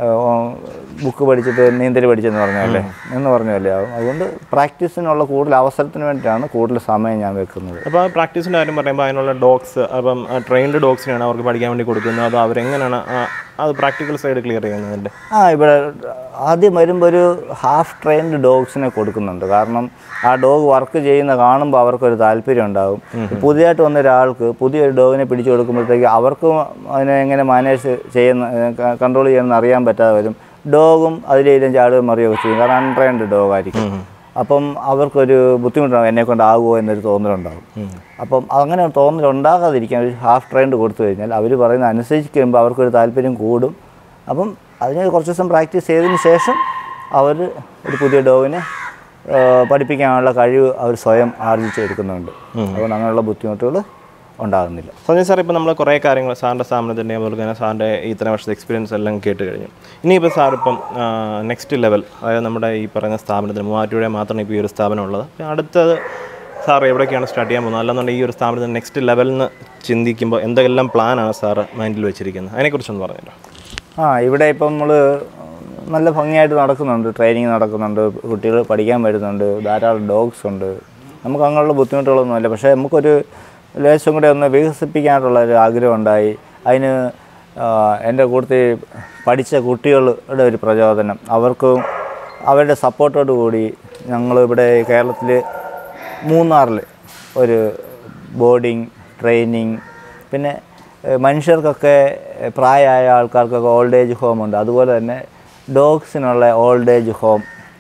ബുക്ക് പഠിച്ചിട്ട് നീന്തൽ പഠിച്ചെന്ന് പറഞ്ഞല്ലേ എന്ന് പറഞ്ഞല്ലേ ആവും. അതുകൊണ്ട് പ്രാക്ടീസിനുള്ള കൂടുതൽ അവസരത്തിന് വേണ്ടിയിട്ടാണ് കൂടുതൽ സമയം ഞാൻ വെക്കുന്നത്. അപ്പോൾ ആ പ്രാക്ടീസിൻ്റെ കാര്യം പറയുമ്പോൾ അതിനുള്ള ഡോഗ്സ്, അപ്പം ട്രെയിൻഡ് ഡോഗ്സിനാണ് അവർക്ക് പഠിക്കാൻ വേണ്ടി കൊടുക്കുന്നത്, അതോ അവരെങ്ങനെയാണ് അത് പ്രാക്ടിക്കൽ സൈഡ് ക്ലിയർ ചെയ്യുന്നതിൻ്റെ? ആ ഇവിടെ ആദ്യം വരുമ്പോൾ ഒരു ഹാഫ് ട്രെയിൻഡ് ഡോഗ്സിനെ കൊടുക്കുന്നുണ്ട്. കാരണം ആ ഡോഗ് വർക്ക് ചെയ്യുന്ന കാണുമ്പോൾ അവർക്കൊരു താല്പര്യം ഉണ്ടാകും. പുതിയതായിട്ട് വന്ന ഒരാൾക്ക് പുതിയൊരു ഡോഗിനെ പിടിച്ചു കൊടുക്കുമ്പോഴത്തേക്ക് അവർക്കും അതിനെ എങ്ങനെ മാനേജ് ചെയ്യുന്ന കൺട്രോൾ ചെയ്യുന്ന അറിയാൻ പറ്റാതെ വരും. ഡോഗും അതിലേലും ചാടുകയും മറിയുകയൊക്കെ ചെയ്യും. കാരണം അൺട്രെയിൻഡ് ഡോഗായിരിക്കും. അപ്പം അവർക്കൊരു ബുദ്ധിമുട്ടുണ്ടാകും, എന്നെ കൊണ്ടാകുമോ എന്നൊരു തോന്നലുണ്ടാകും. അപ്പം അങ്ങനെ തോന്നലുണ്ടാകാതിരിക്കാൻ ഒരു ഹാഫ് ട്രെയിൻഡ് കൊടുത്തു കഴിഞ്ഞാൽ അവർ പറയുന്ന അനുസരിച്ച് കഴിയുമ്പോൾ അവർക്കൊരു താല്പര്യം കൂടും. അപ്പം അതിന് കുറച്ച് ദിവസം പ്രാക്ടീസ് ചെയ്തതിന് ശേഷം അവർ ഒരു പുതിയ ഡോഗിനെ പഠിപ്പിക്കാനുള്ള കഴിവ് അവർ സ്വയം ആർജിച്ചെടുക്കുന്നുണ്ട്. അതുകൊണ്ട് അങ്ങനെയുള്ള ബുദ്ധിമുട്ടുകൾ ഉണ്ടാകുന്നില്ല. സഞ്ജയ് സാർ, ഇപ്പോൾ നമ്മൾ കുറേ കാര്യങ്ങൾ സാറിൻ്റെ സ്ഥാപനത്തിൻ്റെ അതുപോലെ തന്നെ സാറിൻ്റെ ഇത്രയും വർഷത്തെ എക്സ്പീരിയൻസ് എല്ലാം കേട്ട് കഴിഞ്ഞു. ഇനിയിപ്പോൾ സാർ ഇപ്പം നെക്സ്റ്റ് ലെവൽ, അതായത് നമ്മുടെ ഈ പറയുന്ന സ്ഥാപനത്തിന് മൂവാറ്റുപുഴ മാത്രമാണ് ഇപ്പോൾ ഈ ഒരു സ്ഥാപനം ഉള്ളത്. അടുത്തത് സാർ എവിടേക്കാണ് സ്റ്റാർട്ട് ചെയ്യാൻ പോകുന്നത്? അല്ലെന്നുണ്ടെങ്കിൽ ഈ ഒരു സ്ഥാപനത്തിന് നെക്സ്റ്റ് ലെവലിൽ നിന്ന് ചിന്തിക്കുമ്പോൾ എന്തെല്ലാം പ്ലാനാണ് സാർ മൈൻഡിൽ വെച്ചിരിക്കുന്നത്? അതിനെക്കുറിച്ചൊന്ന് പറഞ്ഞല്ലോ. ആ ഇവിടെ ഇപ്പം നമ്മൾ നല്ല ഭംഗിയായിട്ട് നടക്കുന്നുണ്ട്, ട്രെയിനിങ് നടക്കുന്നുണ്ട്, കുട്ടികൾ പഠിക്കാൻ വരുന്നുണ്ട്, ധാരാളം ഡോഗ്സ് ഉണ്ട്. നമുക്ക് അങ്ങനെയുള്ള ബുദ്ധിമുട്ടുകളൊന്നുമില്ല. പക്ഷേ നമുക്കൊരു ലേശം കൂടെ ഒന്ന് വികസിപ്പിക്കാനുള്ള ഒരു ആഗ്രഹം ഉണ്ടായി. അതിന് എൻ്റെ കൂട്ടത്തിൽ പഠിച്ച കുട്ടികളുടെ ഒരു പ്രചോദനം, അവർക്കും അവരുടെ സപ്പോർട്ടോട് കൂടി ഞങ്ങളിവിടെ കേരളത്തിൽ മൂന്നാറിൽ ഒരു ബോർഡിങ് ട്രെയിനിങ്, പിന്നെ മനുഷ്യർക്കൊക്കെ പ്രായമായ ആൾക്കാർക്കൊക്കെ ഓൾഡ് ഏജ് ഹോം ഉണ്ട്. അതുപോലെ തന്നെ ഡോഗ്സിനുള്ള ഓൾഡ് ഏജ് ഹോം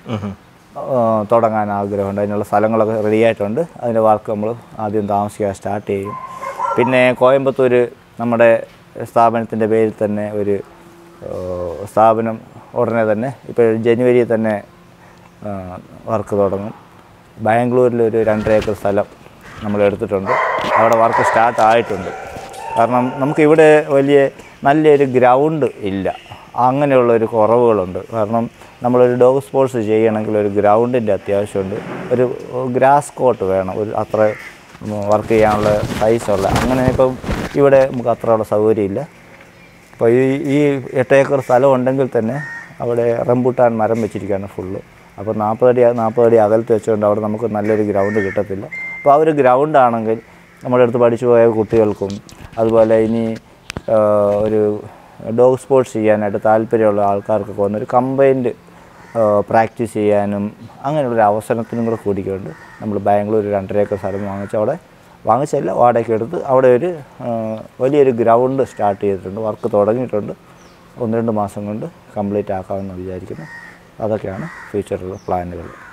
തുടങ്ങാൻ ആഗ്രഹമുണ്ട്. അതിനുള്ള സ്ഥലങ്ങളൊക്കെ റെഡി ആയിട്ടുണ്ട്. അതിൻ്റെ വർക്ക് നമ്മൾ ആദ്യം താമസിക്കാൻ സ്റ്റാർട്ട് ചെയ്യും. പിന്നെ കോയമ്പത്തൂർ നമ്മുടെ സ്ഥാപനത്തിൻ്റെ പേരിൽ തന്നെ ഒരു സ്ഥാപനം ഉടനെ തന്നെ ഇപ്പോൾ ജനുവരി തന്നെ വർക്ക് തുടങ്ങും. ബാംഗ്ലൂരിൽ ഒരു രണ്ടര ഏക്കർ സ്ഥലം നമ്മൾ എടുത്തിട്ടുണ്ട്. അവിടെ വർക്ക് സ്റ്റാർട്ട് ആയിട്ടുണ്ട്. കാരണം നമുക്കിവിടെ വലിയ നല്ലൊരു ഗ്രൗണ്ട് ഇല്ല, അങ്ങനെയുള്ളൊരു കുറവുകളുണ്ട്. കാരണം നമ്മളൊരു ഡോഗ് സ്പോർട്സ് ചെയ്യണമെങ്കിൽ ഒരു ഗ്രൗണ്ടിൻ്റെ അത്യാവശ്യമുണ്ട്. ഒരു ഗ്രാസ് കോട്ട് വേണം, ഒരു അത്ര വർക്ക് ചെയ്യാനുള്ള സൈസുള്ള. അങ്ങനെ ഇപ്പം ഇവിടെ നമുക്ക് അത്രയുള്ള സൗകര്യമില്ല. അപ്പോൾ ഈ ഈ എട്ട് ഏക്കർ സ്ഥലം ഉണ്ടെങ്കിൽ തന്നെ അവിടെ റംബൂട്ടാൻ മരം വെച്ചിരിക്കുകയാണ് ഫുള്ള്. അപ്പോൾ നാൽപ്പതടി നാൽപ്പതടി അകലത്ത് വെച്ചുകൊണ്ട് അവിടെ നമുക്ക് നല്ലൊരു ഗ്രൗണ്ട് കിട്ടത്തില്ല. അപ്പോൾ ആ ഒരു ഗ്രൗണ്ടാണെങ്കിൽ നമ്മുടെ അടുത്ത് പഠിച്ചു പോയ കുട്ടികൾക്കും അതുപോലെ ഇനി ഒരു ഡോഗ് സ്പോർട്സ് ചെയ്യാനായിട്ട് താല്പര്യമുള്ള ആൾക്കാർക്കൊക്കെ വന്നൊരു കമ്പൈൻഡ് പ്രാക്ടീസ് ചെയ്യാനും അങ്ങനെയുള്ളൊരു അവസരത്തിനും കൂടെ കൂടിക്കൊണ്ട് നമ്മൾ ബാംഗ്ലൂർ രണ്ടര ഏക്കർ സ്ഥലം വാങ്ങിച്ച് അവിടെ വാങ്ങിച്ചല്ല വാടകയ്ക്ക് എടുത്ത് അവിടെ ഒരു വലിയൊരു ഗ്രൗണ്ട് സ്റ്റാർട്ട് ചെയ്തിട്ടുണ്ട്. വർക്ക് തുടങ്ങിയിട്ടുണ്ട്. ഒന്ന് രണ്ട് മാസം കൊണ്ട് കംപ്ലീറ്റ് ആക്കാമെന്ന് വിചാരിക്കുന്നു. അതൊക്കെയാണ് ഫ്യൂച്ചറിലുള്ള പ്ലാനുകൾ.